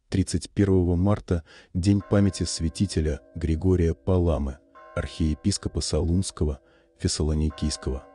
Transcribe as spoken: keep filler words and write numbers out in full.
тридцать первого марта – день памяти святителя Григория Паламы, архиепископа Солунского, Фессалоникийского.